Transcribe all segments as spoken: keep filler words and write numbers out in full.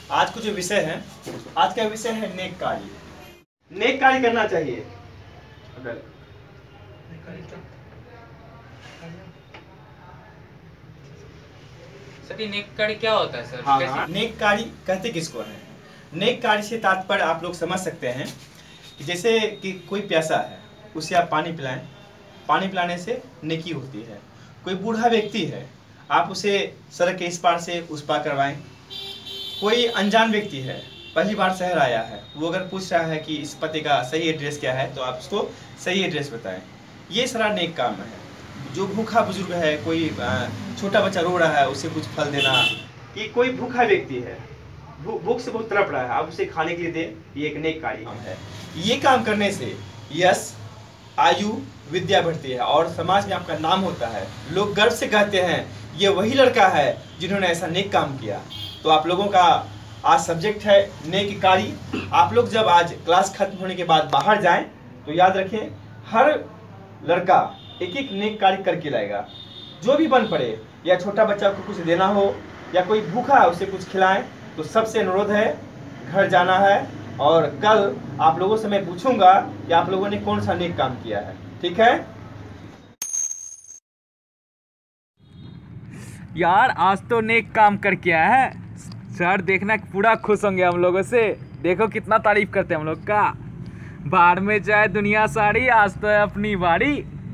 आज का जो विषय है, आज का विषय है नेक कार्य। नेक कार्य करना चाहिए। अगर सर ये नेक कार्य क्या होता है सर? हाँ, हाँ। नेक कार्य कहते किसको है? नेक कार्य से तात्पर्य आप लोग समझ सकते हैं कि जैसे कि कोई प्यासा है, उसे आप पानी पिलाएं, पानी पिलाने से नेकी होती है। कोई बूढ़ा व्यक्ति है, आप उसे सड़क के इस पार से उस पार करवाएं। कोई अनजान व्यक्ति है, पहली बार शहर आया है, वो अगर पूछ रहा है कि इस पते का सही एड्रेस क्या है, तो आप उसको सही एड्रेस बताएं। ये सारा नेक काम है। जो भूखा बुजुर्ग है, कोई छोटा बच्चा रो रहा है, उसे कुछ फल देना। कि कोई भूखा व्यक्ति है, भूख से बहुत तड़प रहा है, आप उसे खाने के लिए दें, ये एक नेक कार्य है। ये काम करने से यश, आयु, विद्या बढ़ती है और समाज में आपका नाम होता है। लोग गर्व से कहते हैं ये वही लड़का है जिन्होंने ऐसा नेक काम किया। तो आप लोगों का आज सब्जेक्ट है नेक कार्य। आप लोग जब आज क्लास खत्म होने के बाद बाहर जाएं तो याद रखें, हर लड़का एक एक नेक कार्य करके लाएगा। जो भी बन पड़े, या छोटा बच्चा को कुछ देना हो, या कोई भूखा है उसे कुछ खिलाएं। तो सबसे अनुरोध है, घर जाना है और कल आप लोगों से मैं पूछूंगा कि आप लोगों ने कौन सा नेक काम किया है। ठीक है यार, आज तो नेक काम करके आया है सर। देखना पूरा खुश होंगे हम लोगों से। देखो कितना तारीफ करते हैं हम लोग का। बाहर में जाए दुनिया सारी, आज तो है अपनी बारी।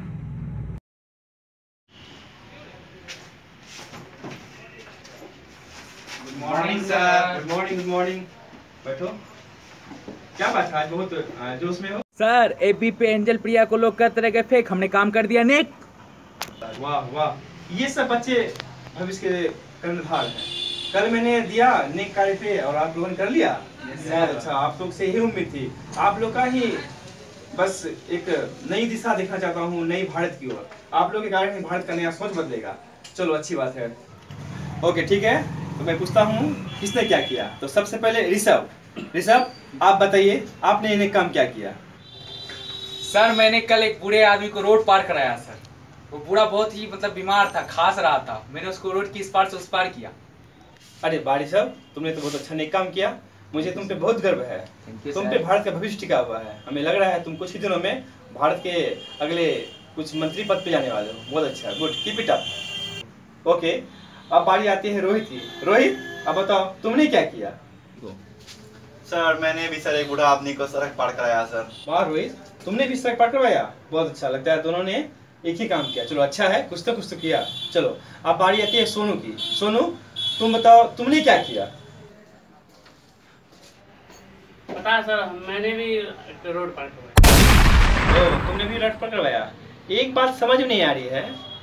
Good morning sir. Good morning, good morning. बैठो। क्या बात है, आज बहुत जोश में हो? सर एबी पे एंजल प्रिया को लोग कहते रह फेक, हमने काम कर दिया नेक। वाह वाह, ये सब बच्चे भविष्य के कर्णधार हैं। कल मैंने दिया नेक कार्य पे और आप लोगों ने कर लिया। अच्छा, आप लोग से यही उम्मीद थी। आप लोग का ही बस एक नई दिशा देखना चाहता हूँ, नई भारत की ओर। आप लोग के कारण भारत का नया सोच बदलेगा। चलो, अच्छी बात है। ओके, ठीक है। तो मैं पूछता हूँ किसने क्या किया। तो सबसे पहले ऋषभ। ऋषभ, आप बताइए, आपने इन्हें काम क्या किया? सर मैंने कल एक बूढ़े आदमी को रोड पार कराया सर। वो बूढ़ा बहुत ही मतलब बीमार था, खास रहा था। मैंने उसको रोड की इस पार से उस पार किया। अरे वाह ऋषभ, तुमने तो बहुत अच्छा नेक काम किया। मुझे तुम पे बहुत गर्व है। तुम पे भारत का भविष्य टिका हुआ है। हमें लग रहा है तुम कुछ ही दिनों में भारत के अगले कुछ मंत्री पद पे जाने वाले हो। बहुत अच्छा, good, keep it up. Okay, अब बारी आती है रोहित की। रोहित, अब बताओ तुमने क्या किया? सर मैंने भी सर एक बूढ़ा आदमी को सड़क पार कराया सर। वाह रोहित, तुमने भी सड़क पार करवाया। बहुत अच्छा, लगता है दोनों ने एक ही काम किया। चलो अच्छा है, कुछ तो कुछ तो किया। चलो अब बारी आती है सोनू की। सोनू, तुम बताओ तुमने क्या किया? पता है सर, मैंने भी रोड पार करवाया। ओ, तुमने भी रोड पार करवाया। एक बात समझ में नहीं आ रही है,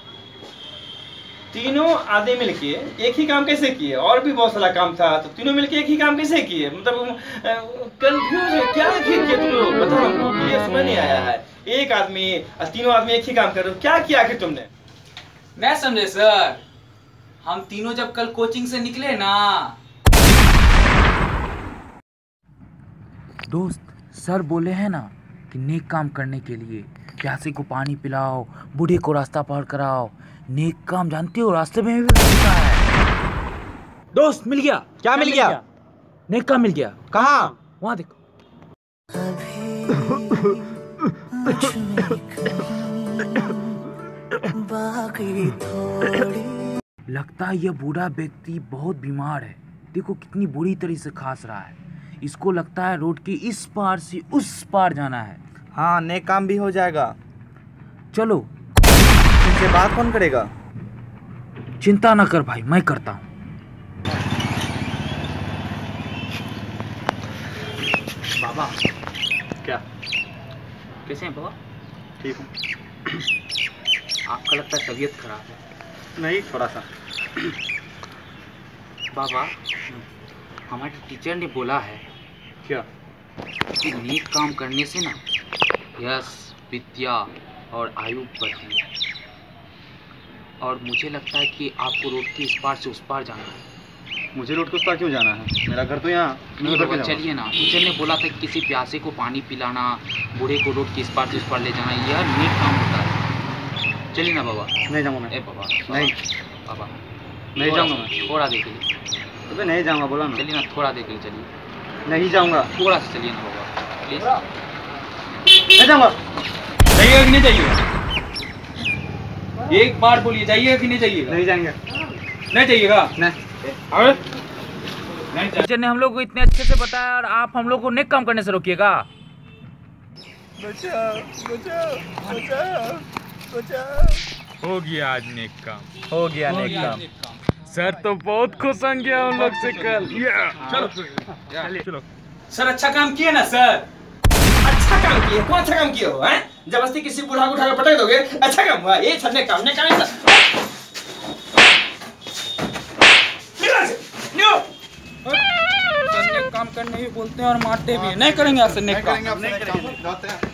तीनों आधे मिलके एक ही काम कैसे किए? और भी बहुत सारा काम था, तो तीनों मिलके एक ही काम कैसे किए? मतलब कंफ्यूज है, क्या किए तुम लोग? बताओ हमको, ये समझ नहीं आया है। एक आदमी, तीनों आदमी एक ही काम कर रहे हो, क्या किया आखिर तुमने? मैं समझे सर, हम तीनों जब कल कोचिंग से निकले ना दोस्त, सर बोले हैं ना कि नेक काम करने के लिए प्यासे को पानी पिलाओ, बूढ़े को रास्ता पार कराओ। नेक काम जानते हो, रास्ते में भी मिलता है। दोस्त मिल गया। क्या मिल गया? नेक काम मिल गया। कहाँ? वहाँ देखो। लगता है यह बूढ़ा व्यक्ति बहुत बीमार है। देखो कितनी बुरी तरह से खांस रहा है। इसको लगता है रोड के इस पार से उस पार जाना है। हाँ, नेक काम भी हो जाएगा। चलो। इनसे बात कौन करेगा? चिंता ना कर भाई, मैं करता हूँ। बाबा। क्या? कैसे हैं बाबा? ठीक हूँ। आपका लगता है तबीयत खराब है। नहीं, थोड़ा सा। बाबा, हमारे टीचर ने बोला है क्या? कि नेक काम करने से ना यश, विद्या और आयु बढ़ती है। और मुझे लगता है कि आपको रोड के इस पार से उस पार जाना है। मुझे रोड के उस पार क्यों जाना है? मेरा घर तो यहाँ। नहीं बाबा, चलिए ना। टीचर ने बोला था कि किसी प्यासे को पानी पिलाना, बूढ़े को रोड के इस पार से उस पार ले जाना, यह नेक काम होता है। चलिए ना बाबा। नहीं जाऊँगा मैं। ए बाबा, नहीं बाबा नहीं जाऊँगा मैं। थोड़ा देखिए। अबे नहीं जाऊंगा, बोला ना। चलिए ना, थोड़ा देर के लिए चलिए, नहीं जाऊंगा, थोड़ा सा चलिए ना बाबा प्लीज। नहीं जाऊंगा। जाइएगा कि नहीं जाइएगा? एक बार बोलिए, जाइएगा कि नहीं जाइएगा? नहीं जाएंगे। नहीं जाइएगा? नहीं। अरे नहीं जा- टीचर ने हम लोग को इतने अच्छे से बताया और आप हम लोग को नेक काम करने से रोकिएगा। हो गया आज नेक काम, हो गया नेक काम। सर तो बहुत खुश होंगे हम लोग से कल। चलो चलो सर अच्छा काम किए ना सर, अच्छा काम किए। कौन अच्छा काम किए हो हैं? जबरदस्ती किसी बूढ़ा को उठा कर पटक दोगे, अच्छा काम हुआ। ये छन्ने काम ने काम सर। निकल से, निकल। नेक काम करने ही बोलते हैं और मारते भी हैं। नहीं करेंगे आपसे नेक काम। नहीं करेंगे, आप से नहीं करेंगे।